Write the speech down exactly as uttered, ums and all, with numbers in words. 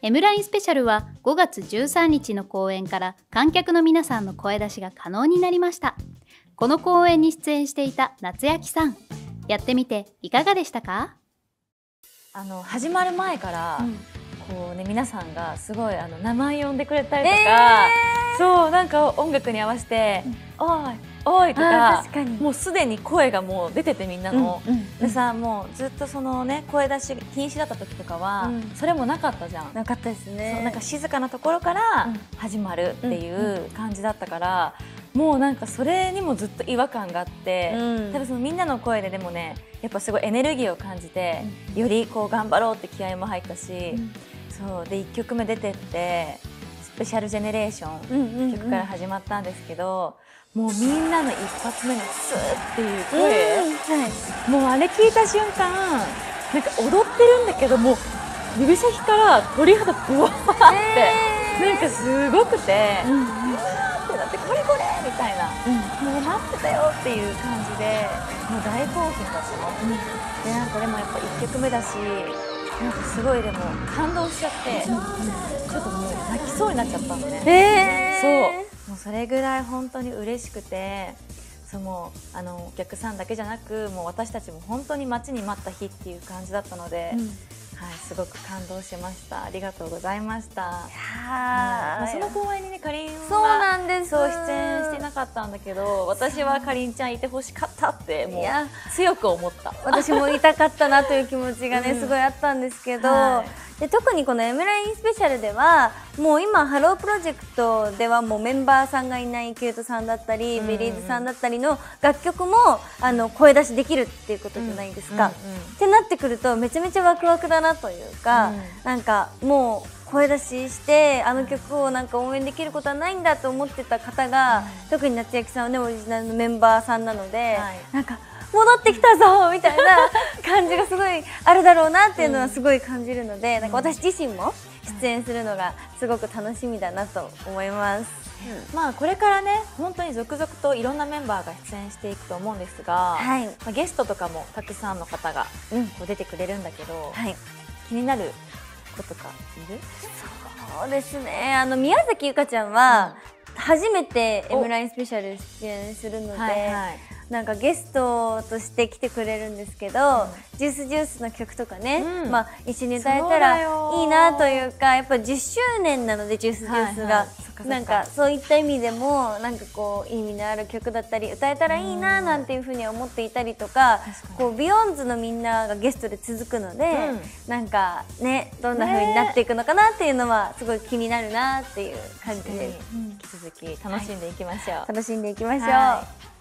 M ラインスペシャルはごがつじゅうさんにちの公演から観客の皆さんの声出しが可能になりました。この公演に出演していた夏焼さん、やってみていかがでしたか？ あの始まる前から、うん、こうね、皆さんがすごいあの名前呼んでくれたりとか、えー、そうなんか音楽に合わせて「おいおい」とか、もうすでに声がもう出てて、みんなの、うんうん、でさ、もうずっとそのね声出し禁止だった時とかは、うん、それもなかったじゃん。 なかったですね。 そう、なんか静かなところから始まるっていう感じだったから、もうなんかそれにもずっと違和感があって、うん、多分そのみんなの声ででもね、やっぱすごいエネルギーを感じて、うん、よりこう頑張ろうって気合も入ったし、うん、そうでいっきょくめ出てってスペシャルジェネレーション曲から始まったんですけど、もうみんなの一発目のスーっていう声、うん、はい、もうあれ聞いた瞬間、なんか踊ってるんだけどもう指先から鳥肌ブワーって、えー、なんかすごくて、うん、うわーってなって、これこれみたいな、うん、もう待ってたよっていう感じで、もう大興奮だったの、うん、でなんかでもやっぱいっきょくめだし、なんかすごいでも感動しちゃって、うん、ちょっともう泣きそうになっちゃったのね、えー、そうもうそれぐらい本当に嬉しくて、そうもうあのお客さんだけじゃなく、もう私たちも本当に待ちに待った日っていう感じだったので、うん、はい、すごく感動しました。ありがとうございました。いや、まあ、その公演にね、かりんはそうなんです、 そう出演してなかったんだけど、私はかりんちゃんいてほしかったってもう強く思った。 私もいたかったなという気持ちがね、うん、すごいあったんですけど、はい、で特にこの M ラインスペシャルではもう今ハロープロジェクトではもうメンバーさんがいないキュートさんだったり、うん、ベリーズさんだったりの楽曲もあの声出しできるっていうことじゃないですか。ってなってくるとめちゃめちゃワクワクだなというか、うん、なんかもう声出ししてあの曲をなんか応援できることはないんだと思ってた方が、うん、特に夏焼さんはねオリジナルのメンバーさんなので、はい、なんか戻ってきたぞみたいな感じがすごいあるだろうなっていうのはすごい感じるので、うん、なんか私自身も出演するのがすごく楽しみだなと思います。 うん、まあこれからね本当に続々といろんなメンバーが出演していくと思うんですが、はい、まあ、ゲストとかもたくさんの方がこう出てくれるんだけど、はい、気になることかいる？ そうですね、あの宮崎ゆかちゃんは初めて M ラインスペシャル出演するので、はいはい、なんかゲストとして来てくれるんですけど、うん、ジュースジュースの曲とかね、うん、まあ一緒に歌えたらいいなというか、やっぱじゅっしゅうねんなのでジュースジュースが、なんかそういった意味でもなんかこう意味のある曲だったり歌えたらいいななんていうふうに思っていたりとか、こうビヨンズのみんながゲストで続くので、うん、なんかねどんな風になっていくのかなっていうのはすごい気になるなっていう感じで、 引き続き楽しんでいきましょう。 楽しんでいきましょう。